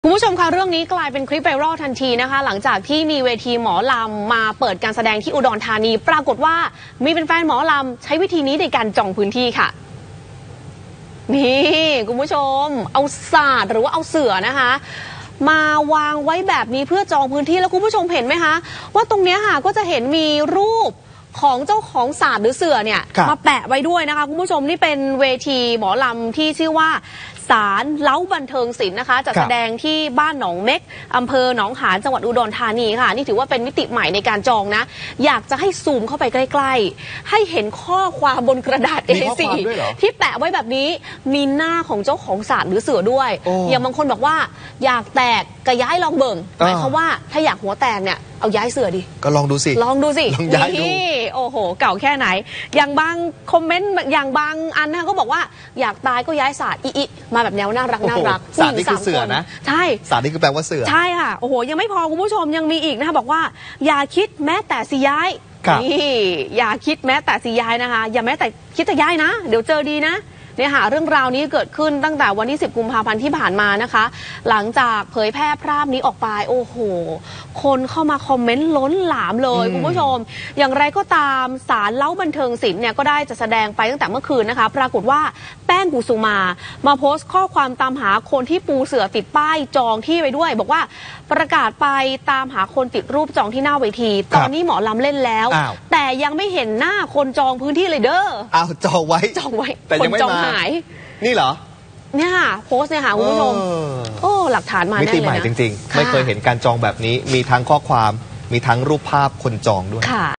คุณผู้ชมคะเรื่องนี้กลายเป็นคลิปไวรัลทันทีนะคะหลังจากที่มีเวทีหมอลำมาเปิดการแสดงที่อุดรธานีปรากฏว่ามีเป็นแฟนหมอลำใช้วิธีนี้ในการจองพื้นที่ค่ะนี่คุณผู้ชมเอาศาสตร์หรือว่าเอาเสื่อนะคะมาวางไว้แบบนี้เพื่อจองพื้นที่แล้วคุณผู้ชมเห็นไหมคะว่าตรงนี้ค่ะก็จะเห็นมีรูปของเจ้าของศาสตร์หรือเสื่อเนี่ยมาแปะไว้ด้วยนะคะคุณผู้ชมนี่เป็นเวทีหมอลำที่ชื่อว่าศาลเล้าบันเทิงศิลป์นะคะจัดแสดงที่บ้านหนองเม็กอำเภอหนองหานจังหวัดอุดรธานีค่ะนี่ถือว่าเป็นมิติใหม่ในการจองนะอยากจะให้ซูมเข้าไปใกล้ๆให้เห็นข้อความบนกระดาษ A4 ที่แปะไว้แบบนี้มีหน้าของเจ้าของศาสตร์หรือเสือด้วยอย่างบางคนบอกว่าอยากแตกก็ย้ายลองเบิ่งหมายความว่าถ้าอยากหัวแตกเนี่ยเอาย้ายเสือดิก็ลองดูสิลองย้ายดูโอ้โหเก่าแค่ไหนอย่างบางคอมเมนต์อย่างบางอันนะคะก็บอกว่าอยากตายก็ย้ายศาสตร์อีมาแบบแนวน่ารักศาสตร์นี่คือเสือนะใช่ศาสตร์นี่คือแปลว่าเสือใช่ค่ะโอ้โหยังไม่พอคุณผู้ชมยังมีอีกนะคะบอกว่าอย่าคิดแม้แต่สิย้ายนี่อย่าคิดแม้แต่สิย้ายนะคะอย่าแม้แต่คิดจะย้ายนะเดี๋ยวเจอดีนะเนี่ยค่ะเรื่องราวนี้เกิดขึ้นตั้งแต่วันที่10 กุมภาพันธ์ที่ผ่านมานะคะหลังจากเผยแพร่ภาพนี้ออกไปโอ้โหคนเข้ามาคอมเมนต์ล้นหลามเลยคุณผู้ชมอย่างไรก็ตามศาลเล้าบันเทิงศิลป์เนี่ยก็ได้จะแสดงไปตั้งแต่เมื่อคืนนะคะปรากฏว่าแป้งกุสุมาโพสต์ข้อความตามหาคนที่ปูเสือติดป้ายจองที่ไว้ด้วยบอกว่าประกาศไปตามหาคนติดรูปจองที่หน้าเวทีตอนนี้หมอลำเล่นแล้วแต่ยังไม่เห็นหน้าคนจองพื้นที่เลยเด้อจองไว้แต่ยังไม่มาหายนี่เหรอเนี่ยค่ะโพสต์เนี่ยค่ะคุณผู้ชมโอ้หลักฐานมาแน่เลยนะมิติใหม่จริงๆไม่เคยเห็นการจองแบบนี้มีทั้งข้อความมีทั้งรูปภาพคนจองด้วย